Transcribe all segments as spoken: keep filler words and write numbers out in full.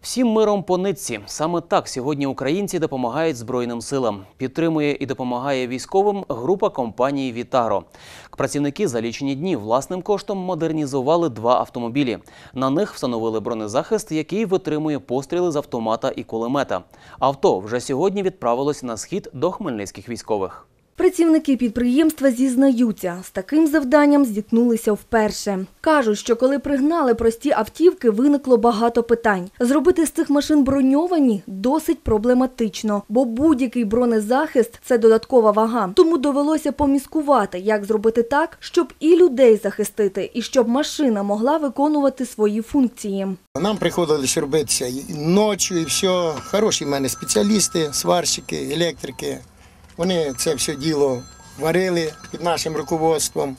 Всім миром по нитці. Саме так сьогодні українці допомагають Збройним силам. Підтримує і допомагає військовим група компанії «Вітагро». Працівники за лічені дні власним коштом модернізували два автомобілі. На них встановили бронезахист, який витримує постріли з автомата і кулемета. Авто вже сьогодні відправилось на схід до хмельницьких військових. Працівники підприємства зізнаються, з таким завданням зіткнулися вперше. Кажуть, що коли пригнали прості автівки, виникло багато питань. Зробити з цих машин броньовані досить проблематично, бо будь-який бронезахист – це додаткова вага. Тому довелося поміскувати, як зробити так, щоб і людей захистити, і щоб машина могла виконувати свої функції. Нам приходилось робитися і ночі, і все. Хороші в мене спеціалісти, сварщики, електрики. Вони це все діло варили під нашим руководством,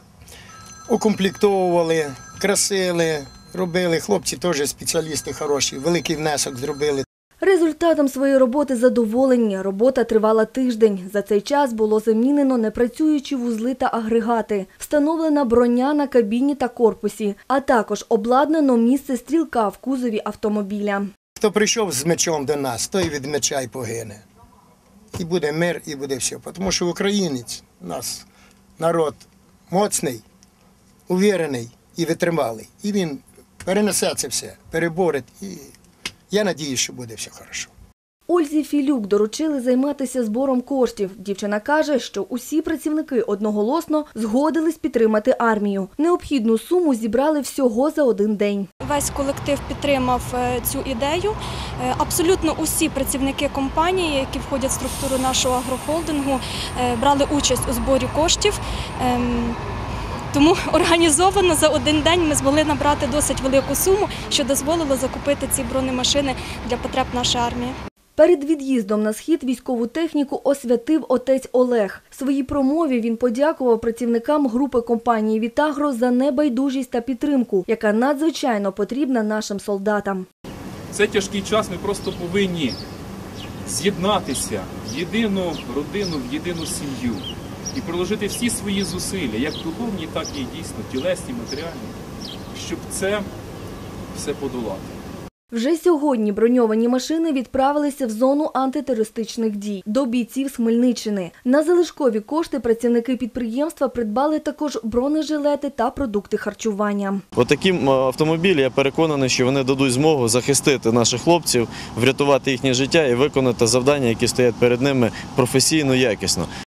укомплектовували, красили, робили. Хлопці теж спеціалісти хороші, великий внесок зробили. Результатом своєї роботи задоволені. Робота тривала тиждень. За цей час було замінено непрацюючі вузли та агрегати. Встановлена броня на кабіні та корпусі, а також обладнано місце стрілка в кузові автомобіля. Хто прийшов з мечом до нас, той від меча й погине. І буде мир, і буде все. Тому що українець у нас народ моцний, увірений і витрималий. І він перенесе це все, переборить. І я сподіваюся, що буде все добре. Ользі Філюк доручили займатися збором коштів. Дівчина каже, що усі працівники одноголосно згодились підтримати армію. Необхідну суму зібрали всього за один день. Весь колектив підтримав цю ідею. Абсолютно усі працівники компанії, які входять в структуру нашого агрохолдингу, брали участь у зборі коштів. Тому організовано за один день ми змогли набрати досить велику суму, що дозволило закупити ці бронемашини для потреб нашої армії. Перед від'їздом на схід військову техніку освятив отець Олег. В своїй промові він подякував працівникам групи компанії «Вітагро» за небайдужість та підтримку, яка надзвичайно потрібна нашим солдатам. В цей тяжкий час ми просто повинні з'єднатися в єдину родину, в єдину сім'ю і приложити всі свої зусилля, як духовні, так і дійсно тілесні, матеріальні, щоб це все подолати. Вже сьогодні броньовані машини відправилися в зону антитерористичних дій до бійців з Хмельниччини. На залишкові кошти працівники підприємства придбали також бронежилети та продукти харчування. Отакі автомобілі, я переконаний, що вони дадуть змогу захистити наших хлопців, врятувати їхнє життя і виконати завдання, які стоять перед ними професійно, якісно.